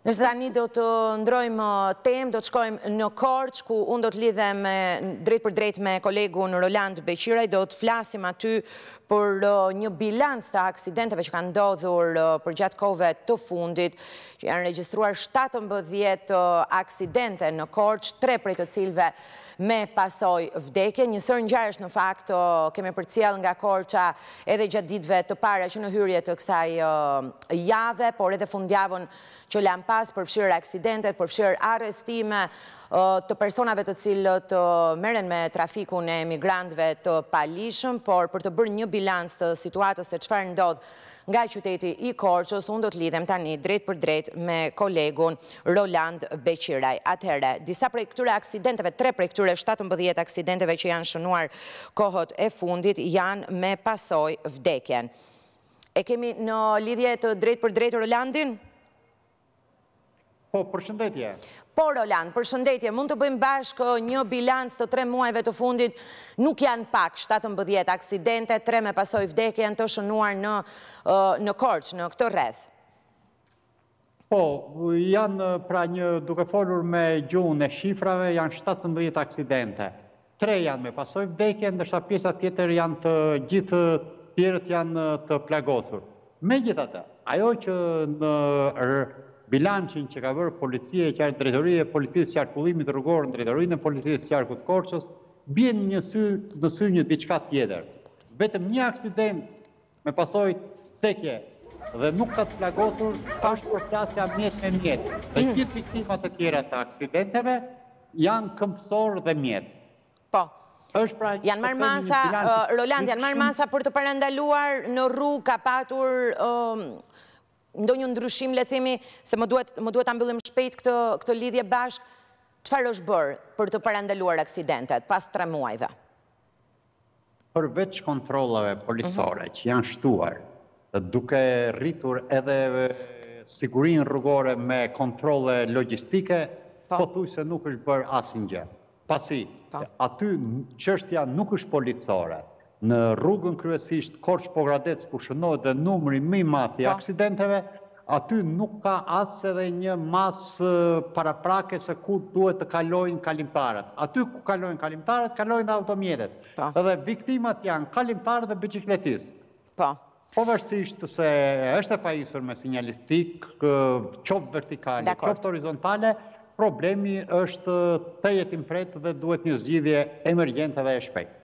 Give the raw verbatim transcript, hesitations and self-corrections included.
Nështë tani do të ndrojmë temë, do të shkojmë në Korç, ku unë do të lidhem drejt për drejt me kolegun Roland Beqiraj, do të flasim aty për një bilans të aksidenteve që kanë ndodhur për gjatë kohëve të fundit, që janë regjistruar shtatëmbëdhjetë aksidente në Korç, tre prej të cilëve me pasoj vdekje. Njësër ngjarjesh në fakt kemi përcjell nga Korça edhe gjatë ditëve të para që në hyrje të kësaj jave, por edhe fundjavën që lanë pas, përfshirë aksidentet, përfshirë arrestime të personave të cilët merren me trafikun e emigrantëve të palishëm, por për të bërë një bilans të situatës se çfarë ndodh nga qyteti i Korçës, unë do të lidhem tani drejt për drejt me kolegun Roland Beqiraj. Atëherë, disa prej këtyre aksidenteve, tre prej këtyre shtatëmbëdhjetë aksidenteve që janë shënuar kohët e fundit, janë me pasoj vdekjen. E kemi në lidhje të drejt për drejt Rolandin? Po, përshëndetje. Po, Roland, përshëndetje, mund të bëjmë bashkë një bilans të tre muajve të fundit, nuk janë pak, shtatëmbëdhjetë aksidente, tre me pasoj vdekje janë të shënuar në, në Korç, në këtë rreth. Po, janë pra një, duke folur me gjuhën e shifrave, janë shtatëmbëdhjetë aksidente. Tre janë me pasoj vdekje, ndërsa pjesa tjetër janë të gjithë tjerët janë të plagosur. Megjithatë, ajo që në bilancin që ka bërë policia e qartë, drejtoria e policisë së qarkullimit rrugor, drejtorinë e policisë së qarkut Korçës, bjen një sy në sy një diçka tjetër. Vetëm një aksident me pasojë vdekje dhe nuk ka të plagosur është përplasja mjet me mjet. Dhe gjithë viktimat e tjera të aksidenteve janë këmbësor dhe mjet. Po. Pra, janë marrë masa, Roland, janë marrë masa për të parandaluar në rrugë, ka patur ndonjë ndryshim, le themi, se më duhet më duhet ta mbyllim shpejt këtë këtë lidhje bashk, çfarë është bërë për të parandaluar aksidentet pas tre muajve? Përveç kontrollave policore që janë shtuar, duke rritur edhe sigurinë rrugore me kontrolle logjistike, pothuajse nuk është bërë asnjë. Pasi aty çështja nuk është policore. Në rrugën kryesisht Korç-Pogradec, ku shënohet dhe numri më i madh i aksidenteve, aty nuk ka as edhe një masë paraprake se ku duhet të kalojnë kalimtarët. Aty ku kalojnë kalimtarët, kalojnë dhe automjetet. Edhe viktimat janë kalimtarë dhe biçikletistë. Po. Pavarësisht se është e pajisur me sinjalistik, qoftë vertikale, qoftë horizontale, problemi është të jetim fret dhe duhet një zgjidhje emergjente dhe e shpejtë.